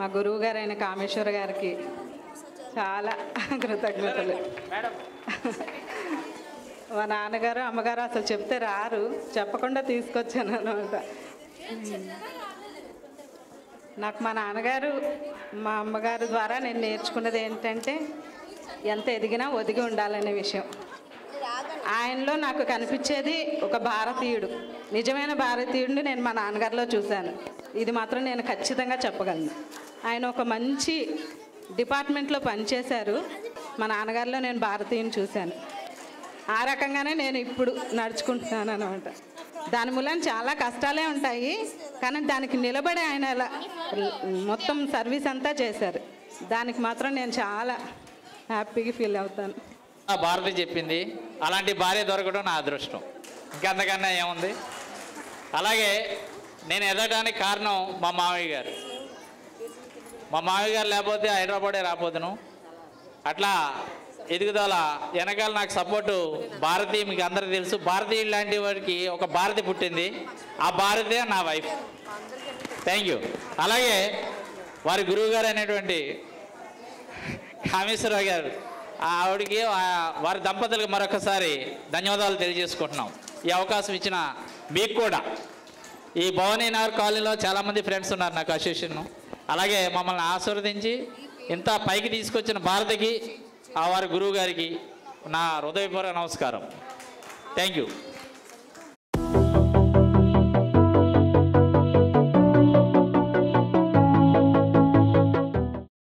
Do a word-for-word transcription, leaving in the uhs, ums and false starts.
మా గురువు గారైన కామేశ్వర గారికి చాలా కృతజ్ఞతలు. మా నాన్నగారు అమ్మగారు అసలు చెప్తే రారు, చెప్పకుండా తీసుకొచ్చాను అనమాట. నాకు మా నాన్నగారు మా అమ్మగారు ద్వారా నేను నేర్చుకున్నది ఏంటంటే ఎంత ఎదిగినా ఒదిగి ఉండాలనే విషయం. ఆయనలో నాకు కనిపించేది ఒక భారతీయుడు, నిజమైన భారతీయుడిని నేను మా నాన్నగారిలో చూశాను. ఇది మాత్రం నేను ఖచ్చితంగా చెప్పగలను. ఆయన ఒక మంచి డిపార్ట్మెంట్లో పనిచేశారు. మా నాన్నగారిలో నేను భారతీయుని చూశాను. ఆ రకంగానే నేను ఇప్పుడు నడుచుకుంటున్నాను అనమాట. దాని మూలన చాలా కష్టాలే ఉంటాయి, కానీ దానికి నిలబడి ఆయన ఇలా మొత్తం సర్వీస్ అంతా చేశారు. దానికి మాత్రం నేను చాలా హ్యాపీగా ఫీల్ అవుతాను. భారతి చెప్పింది, అలాంటి భార్య దొరకడం నా అదృష్టం, ఇంకంతకన్నా ఏముంది. అలాగే నేను ఎదగడానికి కారణం మా మావయ్య గారు. మా మావయ్య గారు లేకపోతే హైదరాబాదే రాపోదును. అట్లా ఎదుగుదల వెనకాల నాకు సపోర్టు భారతి. మీకు అందరికీ తెలుసు, భారతి లాంటి వాడికి ఒక భారతి పుట్టింది. ఆ భారతే నా వైఫ్. Thank you. అలాగే వారి గురువు గారు అనేటువంటి కామేశ్వరరావు గారు, ఆవిడికి వారి దంపతులకు మరొకసారి ధన్యవాదాలు తెలియజేసుకుంటున్నాం. ఈ అవకాశం ఇచ్చిన మీకు కూడా. ఈ భవానీ నగర్ కాలనీలో చాలామంది ఫ్రెండ్స్ ఉన్నారు నాకు అసోసియేషన్. అలాగే మమ్మల్ని ఆశీర్వదించి ఇంత పైకి తీసుకొచ్చిన భారతికి, ఆ వారి గురువు గారికి నా హృదయపూర్వక నమస్కారం. Thank you.